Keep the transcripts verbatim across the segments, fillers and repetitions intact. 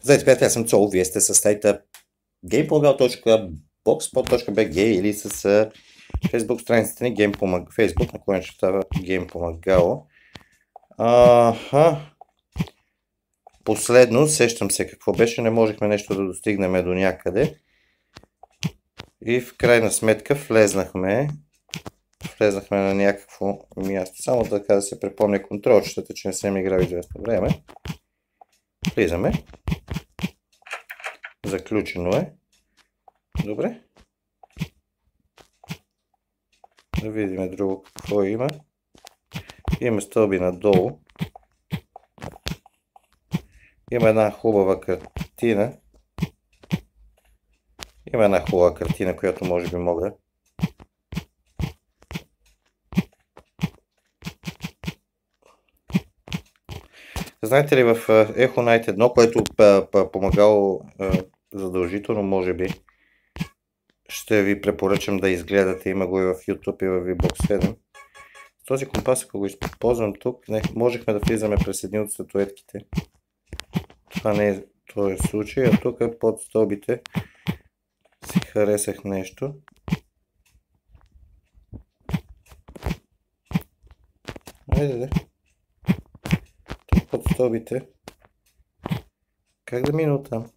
Здравейте, приятели, аз съм Цоло, вие сте с сайта геймпомагал точка блогспот точка би джи или с Facebook страницата ни Геймпомаг... Facebook, на която ще става Геймпомагало. Аха. Последно, сещам се какво беше, не можехме нещо да достигнем до някъде. И в крайна сметка влезнахме, влезнахме на някакво място. Само така да се препомня контролчетата, че не съм играл известно време. Влизаме. Заключено е. Добре. Да видим друго какво има. Има стълби надолу. Има една хубава картина. Има една хубава картина, която може би мога. Знаете ли, в Echo Night едно, което помагало задължително, може би, ще ви препоръчам да изгледате, има го и в YouTube и в ви бокс седем. С този компас, ако го използвам тук, не, можехме да влизаме през едни от статуетките. Това не е този случай, а тук под стълбите си харесах нещо. Айде, да. Тук под стълбите. Как да мина оттам?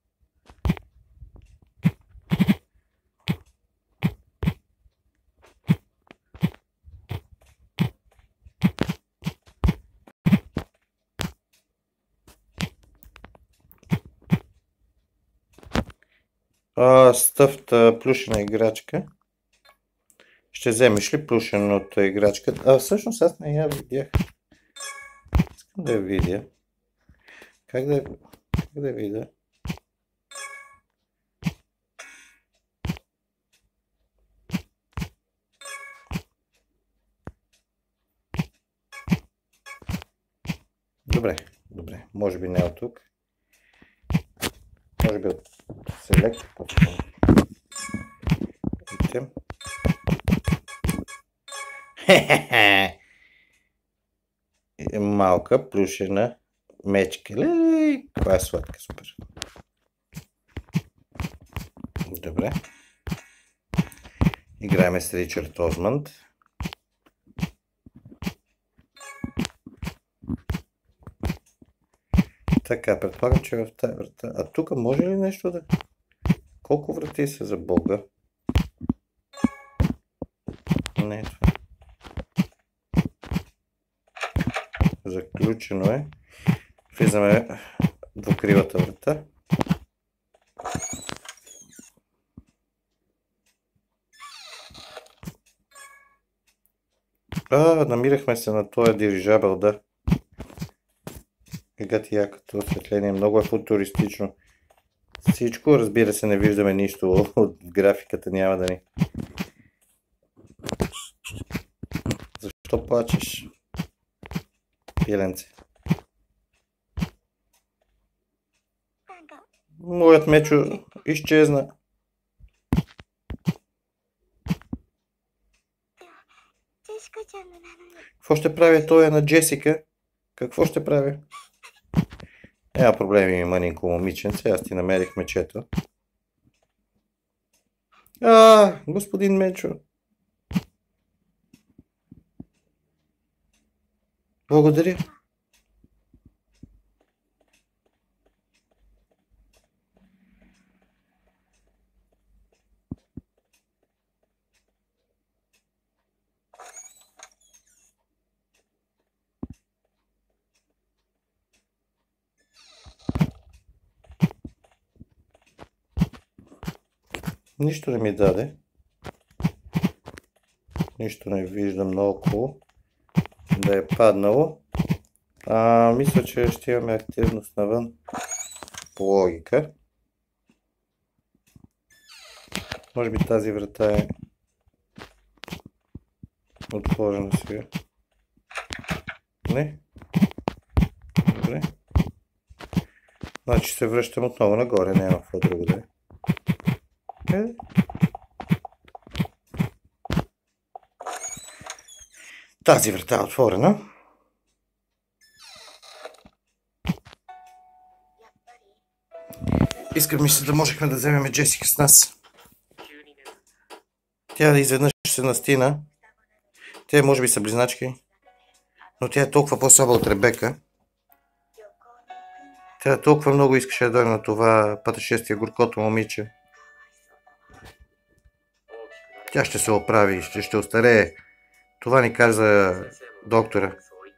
Стъфта плюшена играчка. Ще вземеш ли плюшената играчка? А всъщност аз не я видях. Искам да я видя. Как да, как да я видя? Добре, добре. Може би не от тук. Може би от Select. Item. Хе-хе-хе! Малка плюшена мечка. Леле, каква е сладка, супер. Добре. Играем с Ричард Озмонд. Така, предполагам, че в тази врата... А тук може ли нещо да... Колко врати са за Бога? Не е това. Заключено е. Влизаме в двукривата врата. А, намирахме се на този дирижабъл, да. Ега ти якото осветление, много е футуристично. Всичко, разбира се, не виждаме нищо от графиката, няма да ни. Защо плачеш, пиленце? Моят мечо изчезна. Какво ще прави той на Джесика? Какво ще прави? Няма проблеми, ми мънинко момиченце, аз ти намерих мечето. А, господин Мечо. Благодаря. Нищо не ми даде. Нищо не виждам наоколо да е паднало. А, мисля, че ще имаме активност навън по логика. Може би тази врата е отворена сега. Не? Добре. Значи се връщам отново нагоре, няма какво друго да е. Е. Тази врата е отворена. Искам мисля да можехме да вземем Джесика с нас. Тя изведнъж се настина. Те може би са близначки. Но тя е толкова по-слаба от Ребека. Тя толкова много искаше да дойде на това пътешествие, горкото момиче. Тя ще се оправи, ще, ще остарее. Това ни каза доктора.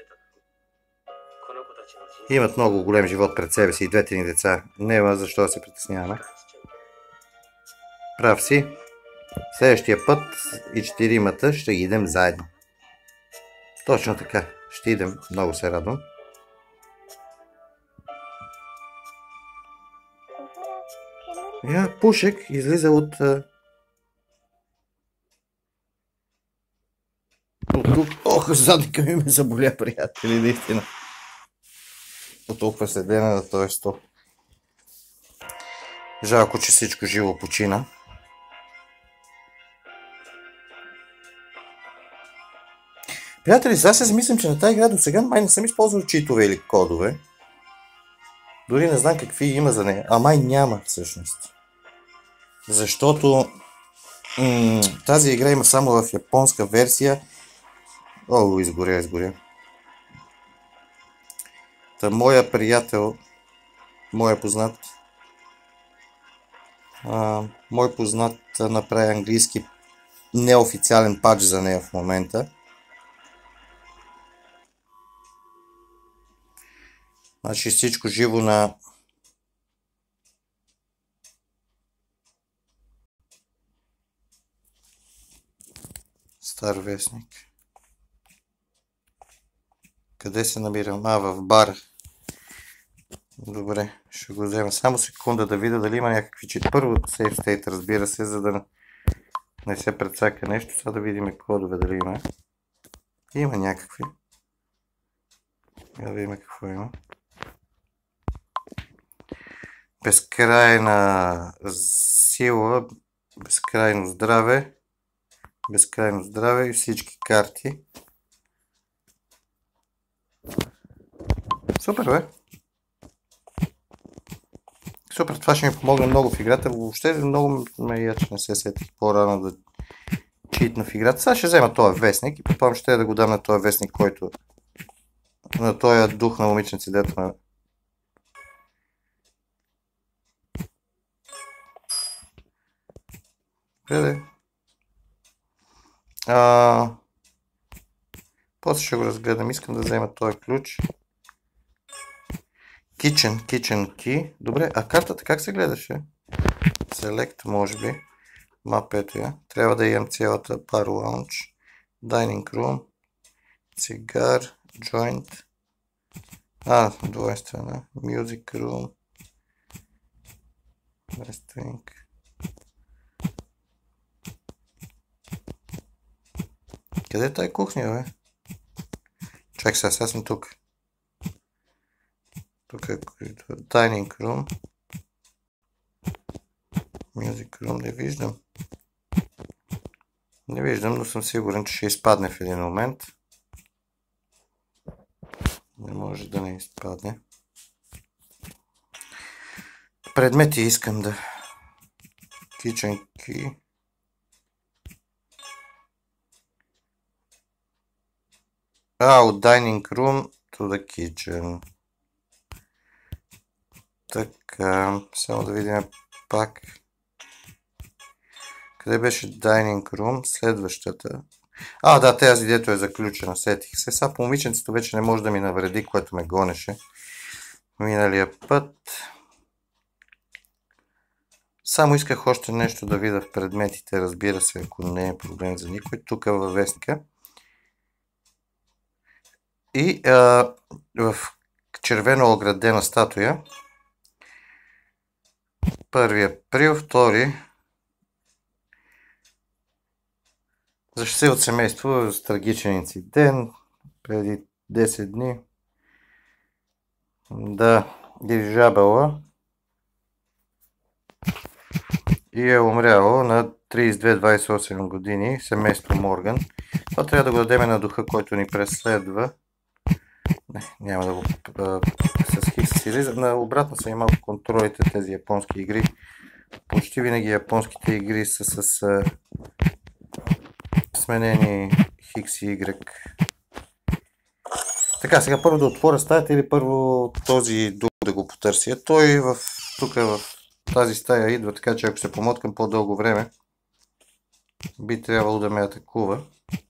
Имат много голем живот пред себе си и двете ни деца. Няма защо да се притесняваме. Прав си. Следващия път и четиримата ще ги идем заедно. Точно така. Ще идем. Много се радвам. Я, Пушек излиза от... Ох, задника ми ме заболя, приятели, наистина. От толкова седене на този стол. Жалко, че всичко живо почина. Приятели, сега се замислям, че на тази игра до сега май не съм използвал читове или кодове. Дори не знам какви има за нея. А май няма всъщност. Защото м- тази игра има само в японска версия. О, изгоря, изгоря. Та моя приятел, моя познат, а, мой познат направи английски неофициален пач за нея в момента. Значи всичко живо на Стар вестник. Къде се намирам? А, в бар. Добре, ще го взема. Само секунда да видя дали има някакви чит. Първо Save State, разбира се, за да не се прецака нещо. Сега да видим кодове дали има. Има някакви. Да видим какво има. Безкрайна сила, безкрайно здраве, безкрайно здраве и всички карти. Супер, бе! Супер, това ще ми помогне много в играта. Въобще много ме я, че не се сетих по-рано да читна в играта. Сега ще взема този вестник и потом ще да го дам на този вестник, който на този дух на момиченци, дето ме... Къде? А... После ще го разгледам. Искам да взема този ключ. Kitchen, Kitchen Key. Добре, а картата как се гледаше? Select, може би. Мап, ето я. Трябва да имам цялата Bar Lounge. Dining Room. Цигар. Joint. А, двойствена. Music Room. Wrestling. Къде е тая кухня, бе? Чакай сега, сега съм тук. Тук е Dining Room. Music Room не виждам. Не виждам, но съм сигурен, че ще изпадне в един момент. Не може да не изпадне. Предмети искам да... Kitchen Key. А, от Dining Room to the Kitchen. Така, само да видим пак. Къде беше Dining Room? Следващата. А, да, тази дето е заключена, сетих се. Сега по момиченцето вече не може да ми навреди, което ме гонеше миналия път. Само исках още нещо да видя в предметите, разбира се, ако не е проблем за никой. Тук във вестника. И а, в червено оградена статуя. първи април, втори. За щастливото семейство с трагичен инцидент преди десет дни. Да, дирижабъла и е умряло на тридесет и две двадесет и осем години, семейство Морган. Това трябва да го дадем на духа, който ни преследва. Не, няма да го... с с излиза. На обратно са и малко контролите тези японски игри. Почти винаги японските игри са с а, сменени X и Y. Така, сега първо да отворя стаята или първо този дух да го потърся. Той в, тук в тази стая идва, така че ако се помоткам по-дълго време, би трябвало да ме атакува.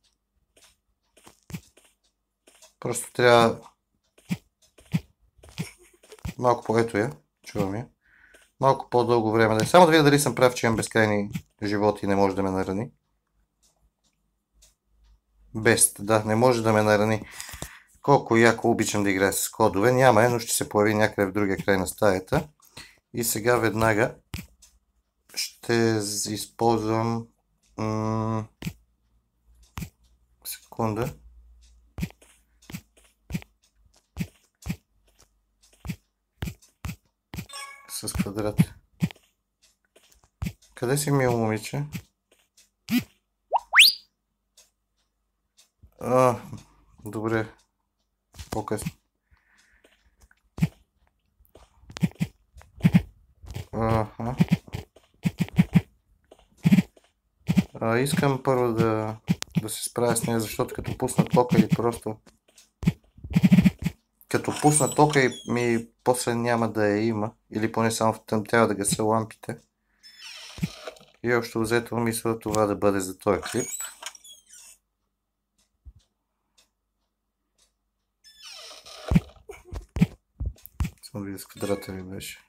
Просто трябва малко по-ето я, чувам я. Малко по-дълго време да е. Само да видя дали съм прав, че имам безкрайни животи и не може да ме нарани. Бест, да, не може да ме нарани. Колко яко обичам да играя с кодове. Няма е, но ще се появи някъде в другия край на стаята. И сега веднага ще използвам... М- секунда. С квадрат. Къде си, мило момиче? А, добре. По-късно. Аха. А, искам първо да, да се справя с нея, защото като пусна тока и просто... Като пусна тока и ми после няма да я има. Или поне само в тъм трябва да гася лампите. И общо взето мисля това да бъде за този клип. Само видя с квадрата ли беше.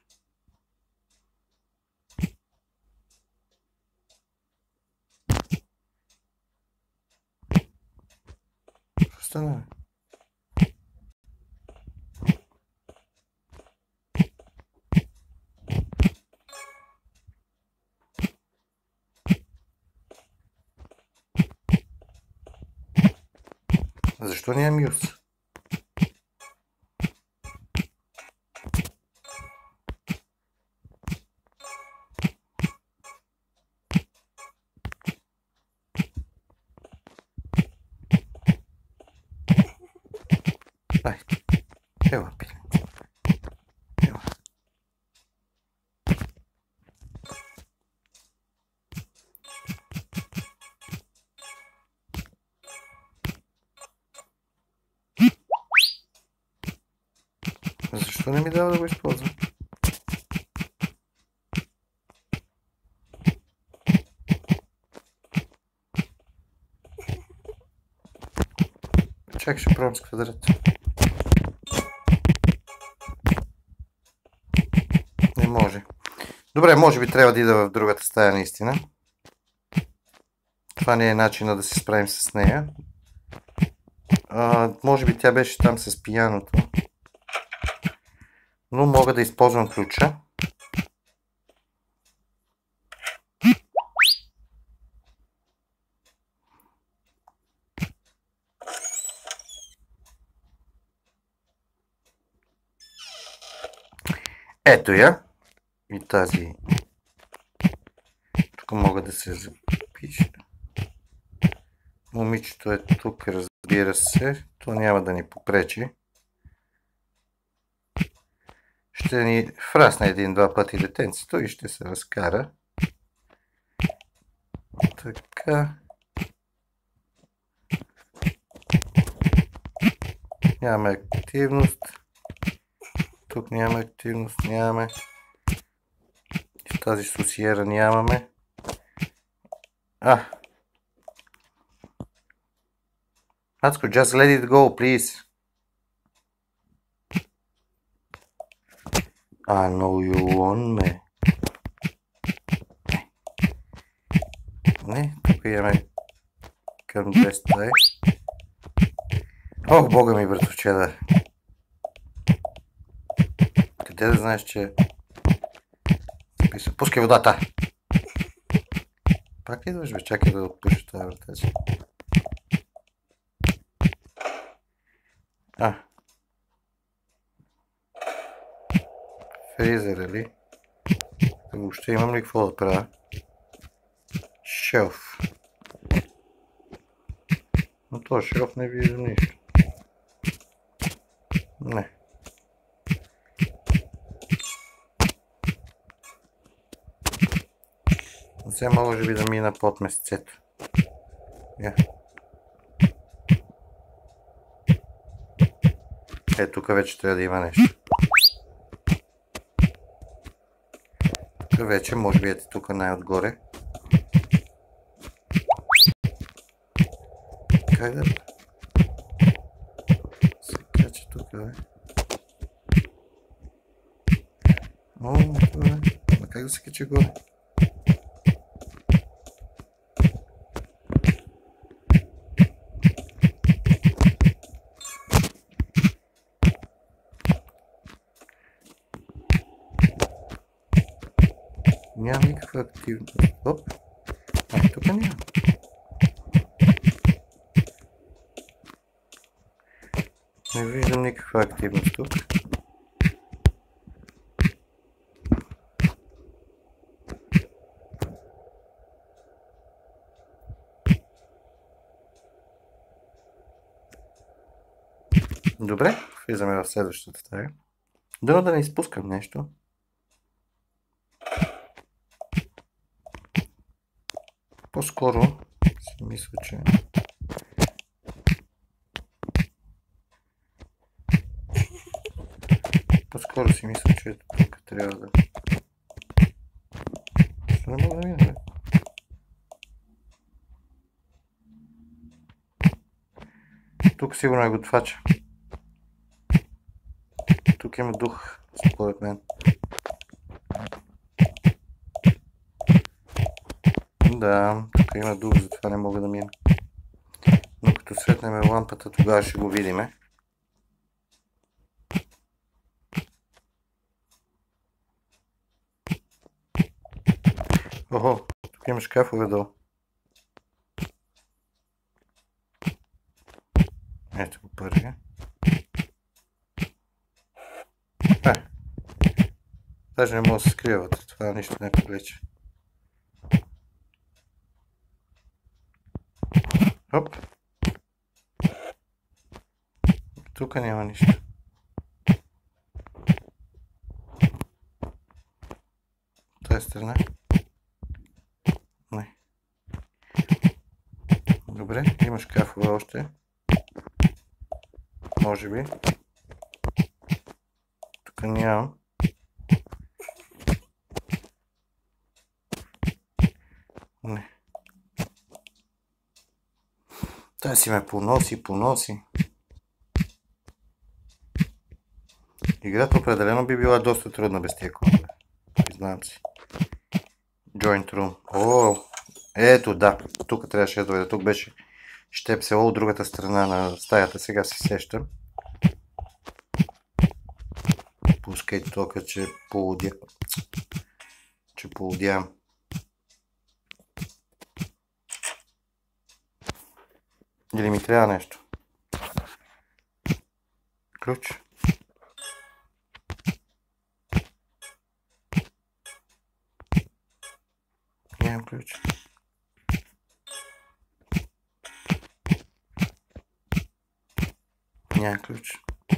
Какво стана? Защо нямам юз? Ай, ела, пиле. Ела. Защо не ми дава да го използвам? Чак ще пробвам с квадрат. Не може. Добре, може би трябва да ида в другата стая наистина. Това не е начинът да се справим с нея. А, може би тя беше там с пияното. Но мога да използвам ключа. Ето я. И тази. Тук мога да се запиша. Момичето е тук, разбира се. То няма да ни попречи. Ще ни фрасне един-два пъти детенцето и ще се разкара. Така. Нямаме активност. Тук нямаме активност, нямаме. В тази сусиера нямаме. А. Ацко, just let it go, please. I know you want me. Не, тук имаме към две стаи. Ох, бога ми, братовчеда. Къде да знаеш, че... Пускай водата! Пак ли идваш, бе? Чакай да отпуша тази врата си. А. Фризера ли? Въобще имам ли какво да правя? Шелф. Но този шелф не вижда нищо. Не. Сега може би да мина под месецето. Yeah. Е, тук вече трябва да има нещо. Тук вече, може би ето тук най-отгоре. Как да... се кача тук, бе? О, това е. Ма как да се кача горе? Няма никаква активност. Оп! А, тук няма. Не виждам никаква активност тук. Добре, влизаме в следващата стая. Дано да не изпускам нещо. По-скоро си мисля, че По-скоро си мисля, че тук трябва да... Що не мога да мина, бе? Тук сигурно е готвача. Тук има дух, според мен. Да, тук има дух, затова не мога да мина. Но като светнем лампата, тогава ще го видиме. Охо, тук има шкафове долу. Ето го първия. Е, даже не мога да се скрия вътре, това нищо не привлече. Оп. Тук няма нищо. От тази страна. Не. Добре, има шкафове още. Може би. Тук нямам. Не. Той си ме поноси, поноси. Играта определено би била доста трудна без тия комове. Признавам си. Joint Room. О, ето да. Тук трябваше да дойде. Тук беше щепсело от другата страна на стаята. Сега се сещам. Пускай тока, че полудя... че полудявам. Или ми трябва нещо? Ключ? Нямам ключ. Нямам ключ.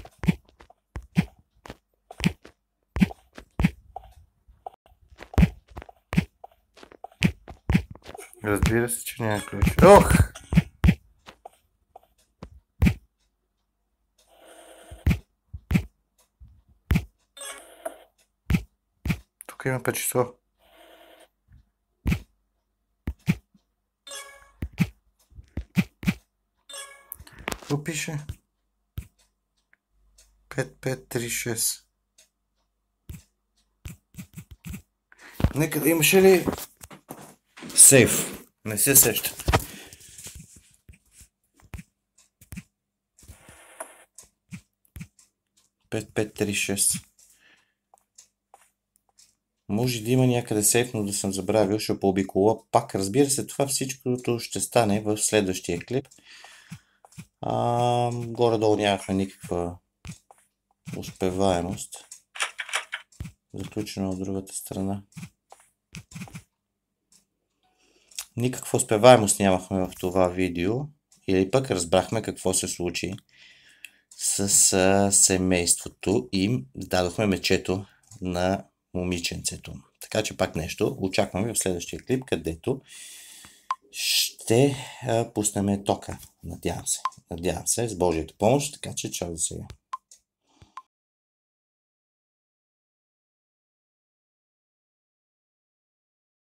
Разбира се, че няма ключ. Ох! Тук има пет число. Какво пише? пет пет три шест. Нека да имаше ли сейф? Не се сеща. пет пет три шест. Може да има някъде сейф, но да съм забравил, ще пообикола пак. Разбира се, това всичкото ще стане в следващия клип. А, горе-долу нямахме никаква успеваемост. Заключено от другата страна. Никаква успеваемост нямахме в това видео. Или пък разбрахме какво се случи с а, семейството и дадохме мечето на момиченцето. Така че пак нещо, очаквам ви в следващия клип, където ще а, пуснем тока. Надявам се. Надявам се, с Божията помощ, така че чао за сега.